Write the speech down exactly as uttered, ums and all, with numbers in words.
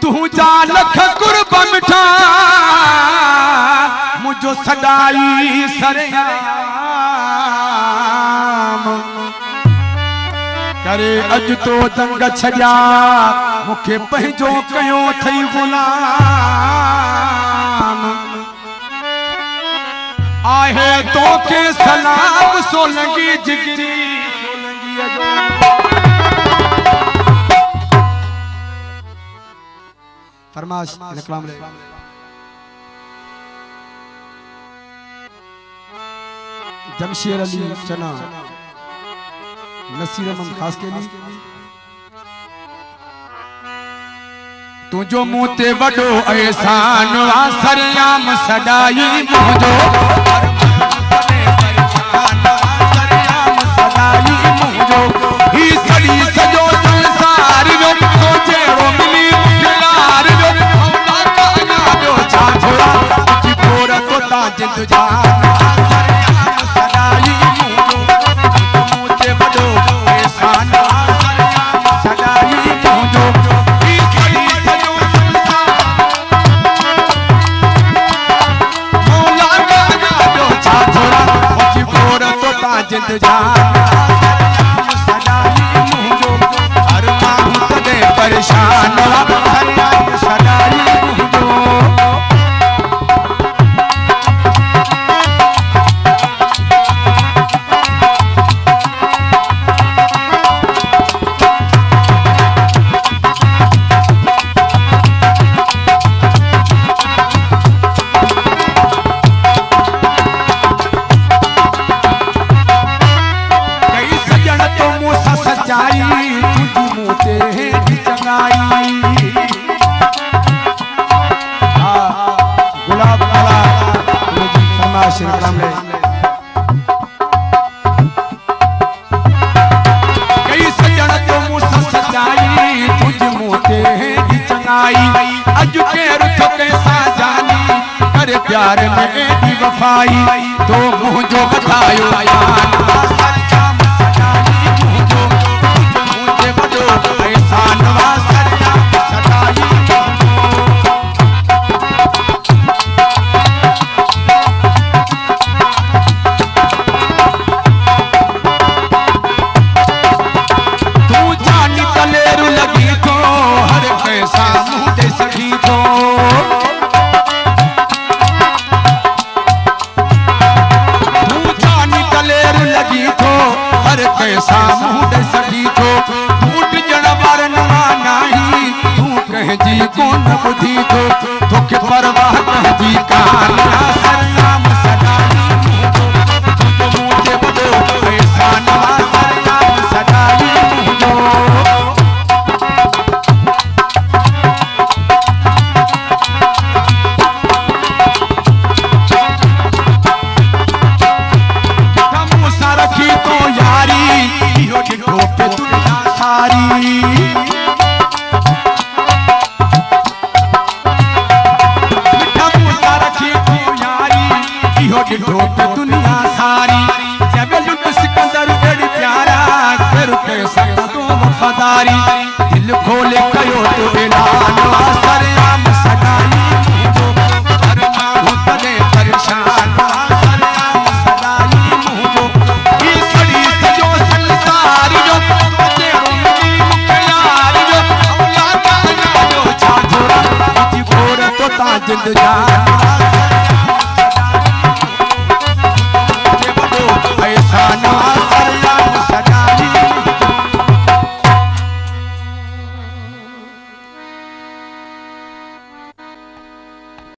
तू जा लख कुर्ब मिठा मुझो सदाई सरयाम करे अज तो दंग छया मुखे पंहिंजो कयो थई गुलाम आहे तो के सलाम सोलंगी जिगरी सोलंगी जो फरमाश कलाम ले जमशेद अली चना नसीर अहमद खास के लिए तुझो मुँह ते वडो एहसान वा सरयाम सदाई मुझो सरयाम सदाई मुझो ही सड़ी सजो संसार जो तो जेरो मिली यार जो औला का जो छाछड़ा जी पोर तो ताज तुझा जिंद जान सदाई मुझो हर माहू तदे परेशान सदाई मुझो कई सजन तो मुसा सजाई तुझ मोते चंगाई अज के रुख कैसा जानी करे प्यार में दी वफाई तो मुझो बतायो यान सरयाम सदाई मुझो मुझे बड़ो एहसान वा सरयाम सदाई कैसा मुंह सकी तो टूट जण बारन नाही तू कह जी कोन बुधी तो तोखे परवाह कह जी कान सरयाम सदाई मुझो तुझो मुझे बदो एहसान वा सरयाम सदाई मुझो रखी तो यारी इहो डिठो पे दुनिया सारी मिठा मूसा रखी तो यारी इहो डिठो पे दुनिया सारी जब लुट सिकंदर बड़ी प्यारा कर के संग तो वफादारी दिल खोले कयो तो ऐलान वा सरयाम सदाई मुझो हर माहू तदे परेशान वा सरयाम सदाई मुझो जिंद जान